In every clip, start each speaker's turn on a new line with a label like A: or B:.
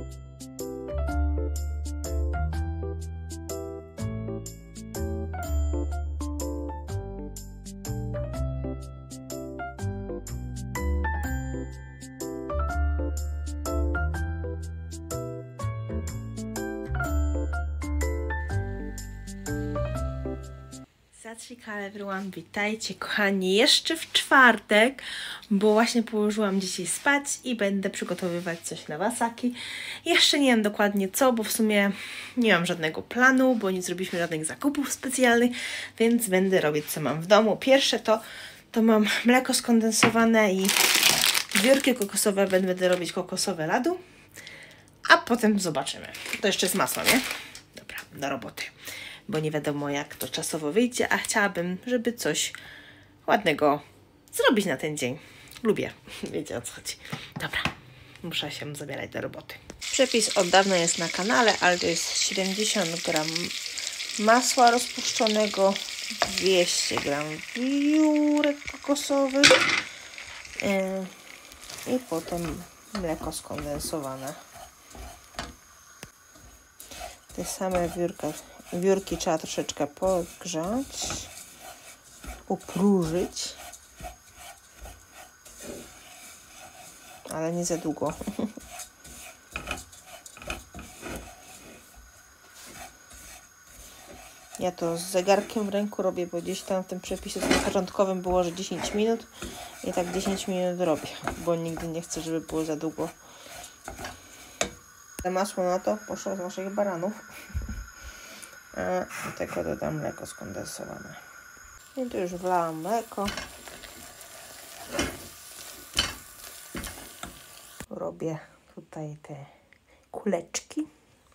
A: Zatrzyka everyone, witajcie kochani, jeszcze w czwartek, bo właśnie położyłam dzisiaj spać i będę przygotowywać coś na wasaki. Jeszcze nie wiem dokładnie co, bo w sumie nie mam żadnego planu, bo nie zrobiliśmy żadnych zakupów specjalnych, więc będę robić co mam w domu. Pierwsze to mam mleko skondensowane i wiórki kokosowe, będę robić kokosowe ladu, a potem zobaczymy. To jeszcze z masłem, nie? Dobra, do roboty. Bo nie wiadomo jak to czasowo wyjdzie, a chciałabym, żeby coś ładnego zrobić na ten dzień. Lubię, wiecie o co chodzi. Dobra, muszę się zabierać do roboty. Przepis od dawna jest na kanale, ale to jest 70 gram masła rozpuszczonego, 200 gram wiórek kokosowych i potem mleko skondensowane. Te same wiórki trzeba troszeczkę podgrzać, upróżyć, ale nie za długo. Ja to z zegarkiem w ręku robię, bo gdzieś tam w tym przepisie początkowym było, że 10 minut i tak 10 minut robię, bo nigdy nie chcę, żeby było za długo. Te masło na to poszło z naszych baranów. A do tego dodam mleko skondensowane. I tu już wlałam mleko. Robię tutaj te kuleczki.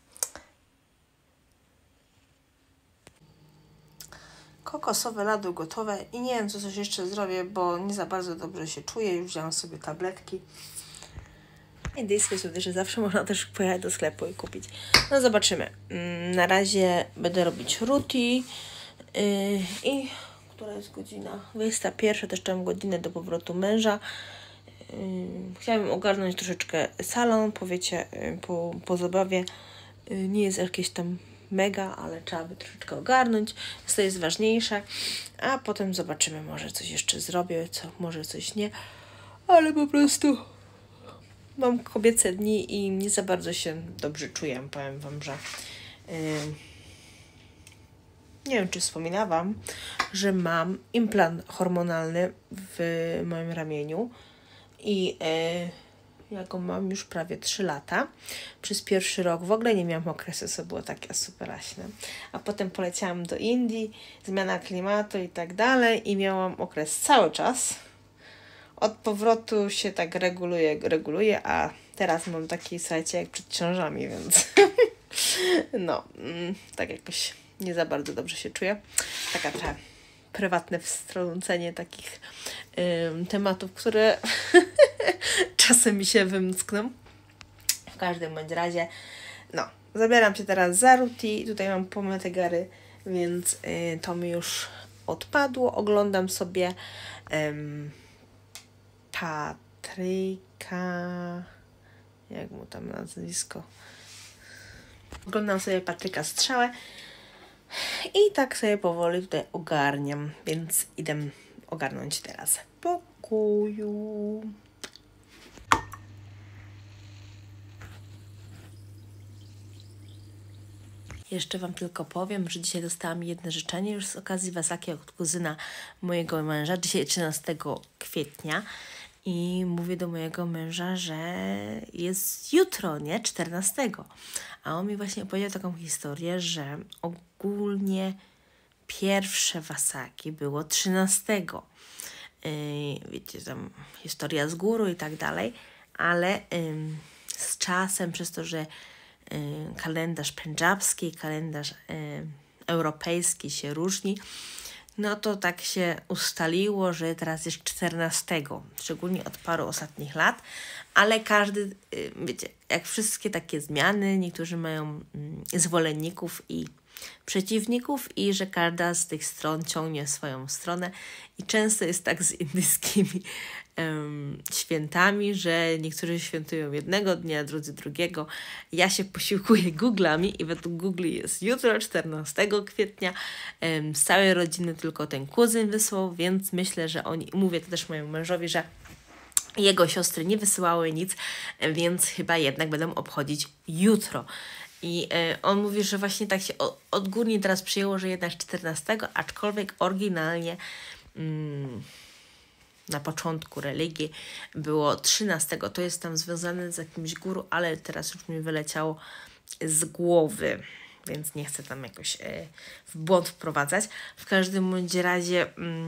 A: Kokosowe ladu gotowe i nie wiem co coś jeszcze zrobię, bo nie za bardzo dobrze się czuję. Już wziąłam sobie tabletki. Indyjskie słodycze zawsze można też pojechać do sklepu i kupić. No zobaczymy. Na razie będę robić ruti i która jest godzina? 21, też mam godzinę do powrotu męża. Chciałabym ogarnąć troszeczkę salon, powiecie, po zabawie. Nie jest jakieś tam mega, ale trzeba by troszeczkę ogarnąć. To jest ważniejsze. A potem zobaczymy, może coś jeszcze zrobię, może coś nie. Ale po prostu mam kobiece dni i nie za bardzo się dobrze czuję. Powiem wam, że nie wiem, czy wspominałam, że mam implant hormonalny w moim ramieniu i ja go mam już prawie 3 lata. Przez pierwszy rok w ogóle nie miałam okresu, co było takie superaśne. A potem poleciałam do Indii, zmiana klimatu i tak dalej i miałam okres cały czas. Od powrotu się tak reguluje, a teraz mam taki, słuchajcie, jak przed ciążami, więc no, tak jakoś nie za bardzo dobrze się czuję. Taka trochę prywatne wstrącenie takich tematów, które czasem mi się wymskną. W każdym bądź razie, no, zabieram się teraz za ruti. Tutaj mam pomyte gary, więc to mi już odpadło. Oglądam sobie Patryka, jak mu tam nazwisko? Oglądam sobie Patryka Strzałę i tak sobie powoli tutaj ogarniam, więc idę ogarnąć teraz pokoju. Jeszcze wam tylko powiem, że dzisiaj dostałam jedno życzenie już z okazji wasaki od kuzyna mojego męża, dzisiaj 13 kwietnia. I mówię do mojego męża, że jest jutro, nie? 14. A on mi właśnie opowiedział taką historię, że ogólnie pierwsze wasaki było 13. Wiecie, tam historia z góry i tak dalej, ale z czasem, przez to, że kalendarz pendżabski i kalendarz europejski się różni, no to tak się ustaliło, że teraz jest 14, szczególnie od paru ostatnich lat, ale każdy, wiecie, jak wszystkie takie zmiany, niektórzy mają zwolenników i przeciwników i że każda z tych stron ciągnie w swoją stronę i często jest tak z indyjskimi świętami, że niektórzy świętują jednego dnia, drudzy drugiego. Ja się posiłkuję Google'ami i według Google jest jutro, 14 kwietnia. Z całej rodziny tylko ten kuzyn wysłał, więc myślę, że oni, mówię to też mojemu mężowi, że jego siostry nie wysyłały nic, więc chyba jednak będą obchodzić jutro. I on mówi, że właśnie tak się odgórnie teraz przyjęło, że jednak 14, aczkolwiek oryginalnie na początku religii było 13. To jest tam związane z jakimś guru, ale teraz już mi wyleciało z głowy, więc nie chcę tam jakoś w błąd wprowadzać. W każdym bądź razie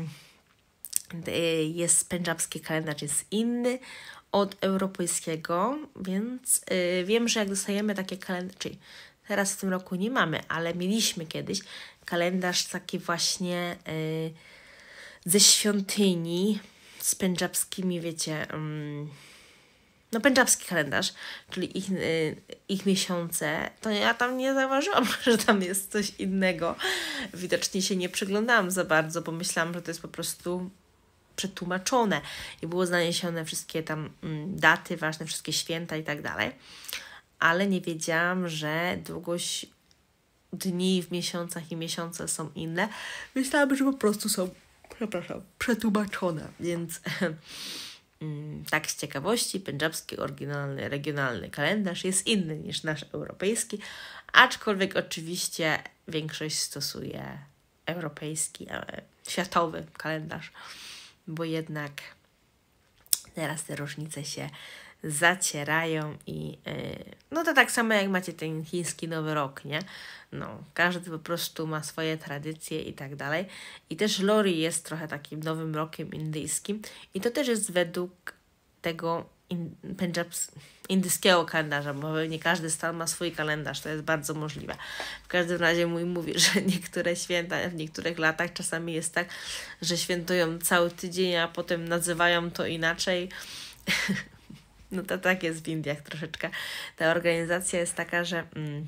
A: jest pendżabski kalendarz, jest inny od europejskiego, więc wiem, że jak dostajemy takie kalendarze, czyli teraz w tym roku nie mamy, ale mieliśmy kiedyś kalendarz taki właśnie ze świątyni z pendżabskimi, wiecie, no pendżabski kalendarz, czyli ich miesiące, to ja tam nie zauważyłam, że tam jest coś innego. Widocznie się nie przyglądałam za bardzo, bo myślałam, że to jest po prostu przetłumaczone i było zaniesione wszystkie tam daty ważne, wszystkie święta i tak dalej, ale nie wiedziałam, że długość dni w miesiącach i miesiące są inne. Myślałam, że po prostu są, przetłumaczone, więc tak z ciekawości, pendżabski oryginalny, regionalny kalendarz jest inny niż nasz europejski, aczkolwiek oczywiście większość stosuje europejski, światowy kalendarz, bo jednak teraz te różnice się zacierają i no to tak samo jak macie ten chiński Nowy Rok, nie? No, każdy po prostu ma swoje tradycje i tak dalej. I też Lori jest trochę takim nowym rokiem indyjskim i to też jest według tego indyjskiego kalendarza, bo nie każdy stan ma swój kalendarz, to jest bardzo możliwe. W każdym razie mówi, że niektóre święta w niektórych latach czasami jest tak, że świętują cały tydzień, a potem nazywają to inaczej. No to tak jest w Indiach troszeczkę. Ta organizacja jest taka, że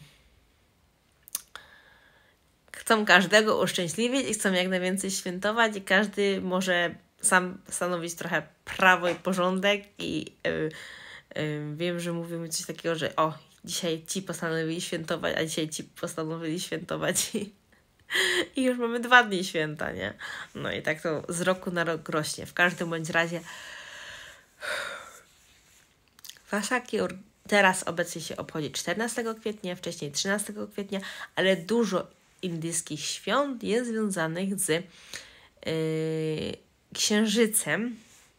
A: chcą każdego uszczęśliwić i chcą jak najwięcej świętować i każdy może sam stanowić trochę prawo i porządek i wiem, że mówimy coś takiego, że dzisiaj ci postanowili świętować, a dzisiaj ci postanowili świętować i już mamy 2 dni święta, nie? No i tak to z roku na rok rośnie. W każdym bądź razie Wasaki teraz obecnie się obchodzi 14 kwietnia, wcześniej 13 kwietnia, ale dużo indyjskich świąt jest związanych z księżycem.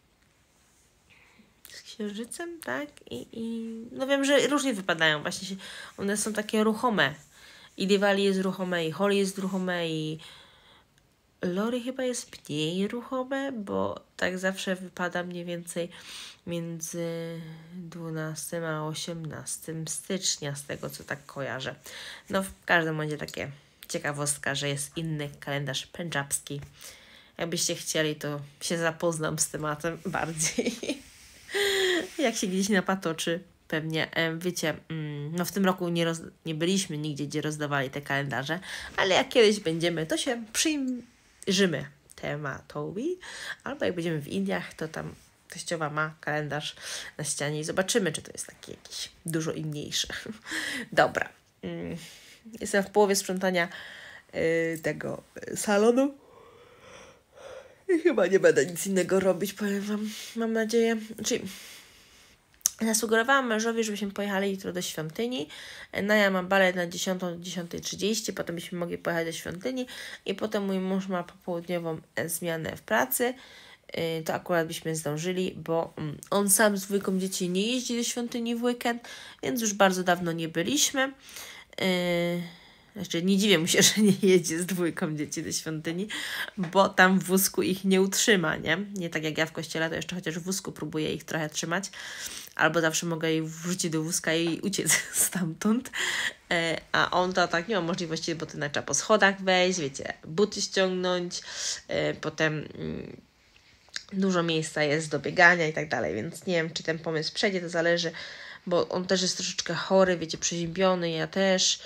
A: Z księżycem, tak? I no wiem, że różnie wypadają. Właśnie one są takie ruchome. I Diwali jest ruchome, i Holi jest ruchome, i Lori chyba jest mniej ruchome, bo tak zawsze wypada mniej więcej między 12 a 18 stycznia, z tego co tak kojarzę. No w każdym razie takie ciekawostka, że jest inny kalendarz pendżabski. Jakbyście chcieli, to się zapoznam z tematem bardziej. Jak się gdzieś napatoczy, pewnie, wiecie, no w tym roku nie byliśmy nigdzie, gdzie rozdawali te kalendarze, ale jak kiedyś będziemy, to się przyjrzymy tematowi, albo jak będziemy w Indiach, to tam teściowa ma kalendarz na ścianie i zobaczymy, czy to jest taki jakiś dużo inniejszy. Dobra. Jestem w połowie sprzątania tego salonu i chyba nie będę nic innego robić, powiem Wam, mam nadzieję. Czyli zasugerowałam mężowi, żebyśmy pojechali jutro do świątyni. Naja ma balet na 10 do 10:30, potem byśmy mogli pojechać do świątyni i potem mój mąż ma popołudniową zmianę w pracy. To akurat byśmy zdążyli, bo on sam z 2 dzieci nie jeździ do świątyni w weekend, więc już bardzo dawno nie byliśmy. Znaczy nie dziwię mu się, że nie jedzie z 2 dzieci do świątyni, bo tam w wózku ich nie utrzyma, nie? Nie tak jak ja w kościele, to jeszcze chociaż w wózku próbuję ich trochę trzymać, albo zawsze mogę ich wrzucić do wózka i uciec stamtąd, a on to tak nie ma możliwości, bo to trzeba po schodach wejść, wiecie, buty ściągnąć, potem dużo miejsca jest do biegania i tak dalej, więc nie wiem, czy ten pomysł przejdzie, to zależy, bo on też jest troszeczkę chory, wiecie, przeziębiony, ja też,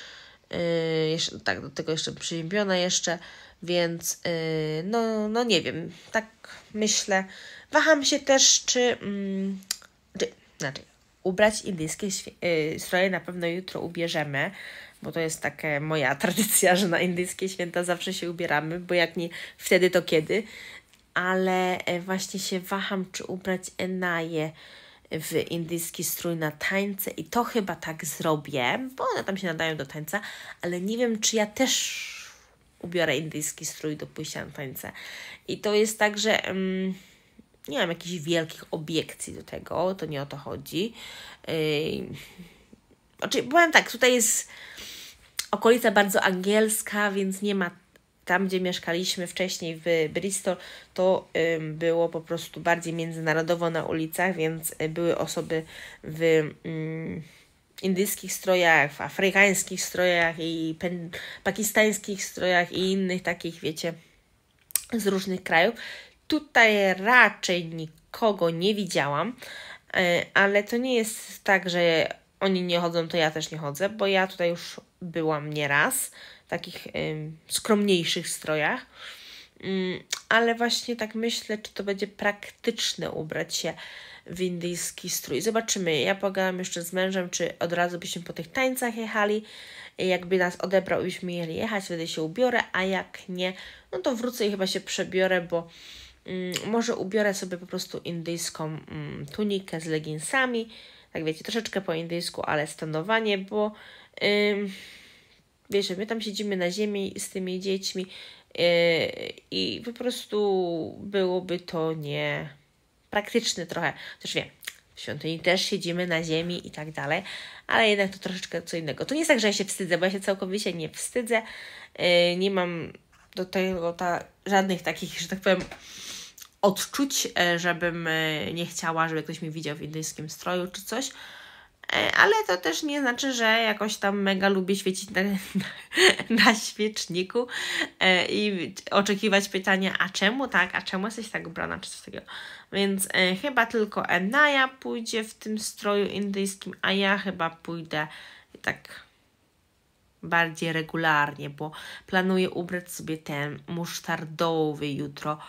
A: Jeszcze, tak, do tego jeszcze przeziębiona jeszcze, więc no nie wiem, tak myślę. Waham się też, czy znaczy ubrać indyjskie stroje na pewno jutro ubierzemy, bo to jest taka moja tradycja, że na indyjskie święta zawsze się ubieramy, bo jak nie wtedy, to kiedy. Ale właśnie się waham, czy ubrać Enaję w indyjski strój na tańce i to chyba tak zrobię, bo one tam się nadają do tańca, ale nie wiem, czy ja też ubiorę indyjski strój do pójścia na tańce. I to jest tak, że nie mam jakichś wielkich obiekcji do tego, to nie o to chodzi. Powiem tak, tutaj jest okolica bardzo angielska, więc nie ma tam, gdzie mieszkaliśmy wcześniej w Bristol, to było po prostu bardziej międzynarodowo na ulicach, więc były osoby w indyjskich strojach, w afrykańskich strojach i pakistańskich strojach i innych takich, wiecie, z różnych krajów. Tutaj raczej nikogo nie widziałam, ale to nie jest tak, że oni nie chodzą, to ja też nie chodzę, bo ja tutaj już byłam nieraz w takich skromniejszych strojach, ale właśnie tak myślę, czy to będzie praktyczne ubrać się w indyjski strój. Zobaczymy. Ja pogadam jeszcze z mężem, czy od razu byśmy po tych tańcach jechali. Jakby nas odebrał i byśmy mieli jechać, wtedy się ubiorę, a jak nie, no to wrócę i chyba się przebiorę, bo może ubiorę sobie po prostu indyjską tunikę z leginsami. Tak wiecie, troszeczkę po indyjsku, ale stanowanie, bo wiecie, my tam siedzimy na ziemi z tymi dziećmi i po prostu byłoby to nie praktyczne trochę. Chociaż wiem, w świątyni też siedzimy na ziemi i tak dalej, ale jednak to troszeczkę co innego. To nie jest tak, że ja się wstydzę, bo ja się całkowicie nie wstydzę. Nie mam do tego żadnych takich, że tak powiem, odczuć, żebym nie chciała, żeby ktoś mnie widział w indyjskim stroju czy coś. Ale to też nie znaczy, że jakoś tam mega lubię świecić na świeczniku i oczekiwać pytania, a czemu tak, a czemu jesteś tak ubrana, czy coś takiego. Więc chyba tylko Enaja pójdzie w tym stroju indyjskim, a ja chyba pójdę tak bardziej regularnie, bo planuję ubrać sobie ten musztardowy jutro.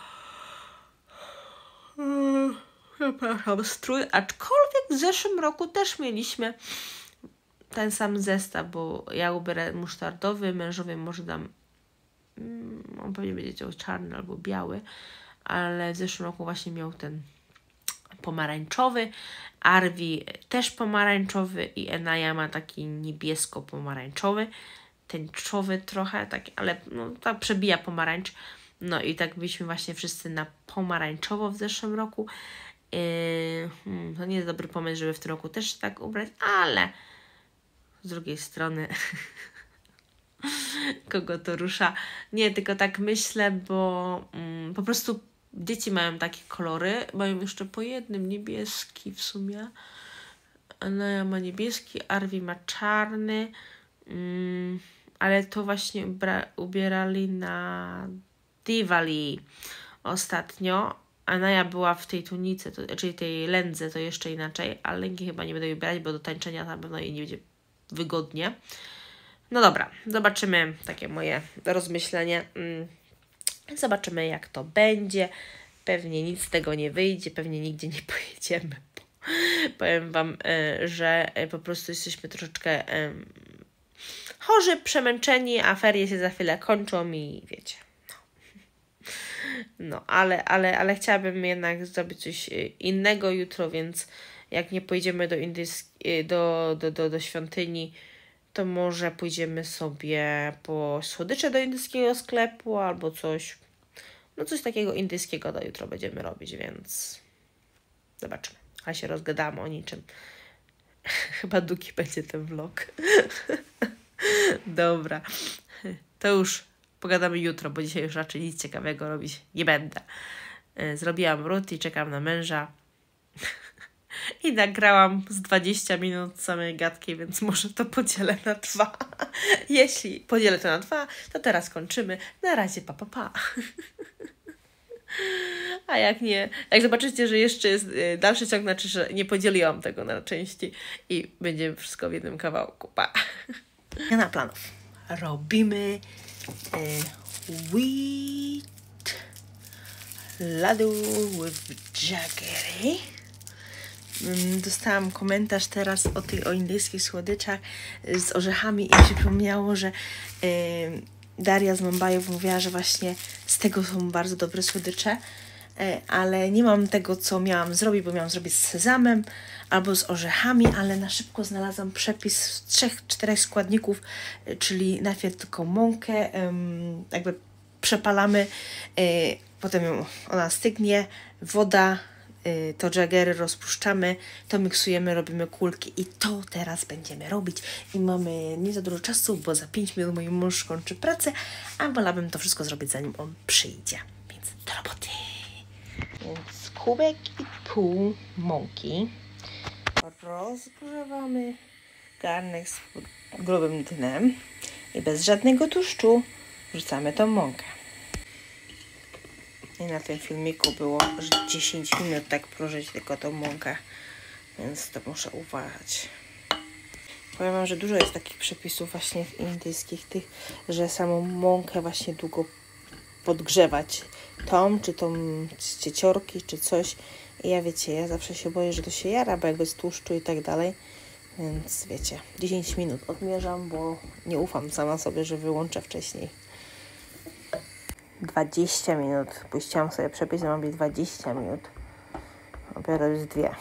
A: Przepraszam, strój, aczkolwiek w zeszłym roku też mieliśmy ten sam zestaw, bo ja ubiorę musztardowy, mężowie może dam, on pewnie będzie chciał czarny albo biały, ale w zeszłym roku właśnie miał ten pomarańczowy, Arvi też pomarańczowy i Enaja ma taki niebiesko-pomarańczowy, tęczowy trochę, taki, ale no, tak przebija pomarańcz. No i tak byliśmy właśnie wszyscy na pomarańczowo w zeszłym roku. To nie jest dobry pomysł, żeby w tym roku też tak ubrać, ale z drugiej strony kogo to rusza. Nie, tylko tak myślę, bo po prostu dzieci mają takie kolory, mają jeszcze po jednym niebieski w sumie. Anaja ma niebieski, Arvi ma czarny, ale to właśnie ubierali na Diwali ostatnio. Anaja była w tej tunice, czyli tej lędze, to jeszcze inaczej, ale lęki chyba nie będę ubierać, bo do tańczenia na pewno jej nie będzie wygodnie. No dobra, zobaczymy, takie moje rozmyślenie. Zobaczymy, jak to będzie. Pewnie nic z tego nie wyjdzie, pewnie nigdzie nie pojedziemy. Powiem Wam, że po prostu jesteśmy troszeczkę chorzy, przemęczeni, a ferie się za chwilę kończą i wiecie. No, ale chciałabym jednak zrobić coś innego jutro, więc jak nie pojedziemy do świątyni, to może pójdziemy sobie po słodycze do indyjskiego sklepu albo coś. No coś takiego indyjskiego do jutro będziemy robić, więc zobaczymy. A się rozgadamy o niczym. Chyba długi będzie ten vlog. Dobra. To już pogadamy jutro, bo dzisiaj już raczej nic ciekawego robić nie będę. Zrobiłam wrót i czekam na męża. I nagrałam z 20 minut samej gadki, więc może to podzielę na 2. Jeśli podzielę to na 2, to teraz kończymy. Na razie, pa, pa, pa. A jak nie, jak zobaczycie, że jeszcze jest dalszy ciąg, znaczy, że nie podzieliłam tego na części i będzie wszystko w jednym kawałku. Pa. Zmiana planów. robimy wheat laddu with jaggery. Dostałam komentarz teraz o indyjskich słodyczach z orzechami i mi się przypomniało, że Daria z Mumbaiów mówiła, że właśnie z tego są bardzo dobre słodycze, ale nie mam tego, co miałam zrobić, bo miałam zrobić z sezamem albo z orzechami, ale na szybko znalazłam przepis z 3-4 składników, czyli najpierw tylko mąkę, jakby przepalamy, potem ona stygnie, woda, to jaggery rozpuszczamy, to miksujemy, robimy kulki i to teraz będziemy robić. I mamy nie za dużo czasu, bo za 5 minut mój mąż kończy pracę, a wolałabym to wszystko zrobić, zanim on przyjdzie. Więc do roboty! Więc kubek i pół mąki. Rozgrzewamy garnek z grubym dnem i bez żadnego tłuszczu wrzucamy tą mąkę. I na tym filmiku było, że 10 minut tak prożyć tylko tą mąkę, więc to muszę uważać. Powiem wam, że dużo jest takich przepisów właśnie indyjskich, tych, że samą mąkę właśnie długo podgrzewać. Czy tą z cieciorki, czy coś. I ja wiecie, ja zawsze się boję, że to się jara, bo jakby z tłuszczu i tak dalej. Więc wiecie, 10 minut odmierzam, bo nie ufam sama sobie, że wyłączę wcześniej. 20 minut. Puściłam sobie przepis, mam być 20 minut. Dopiero już 2.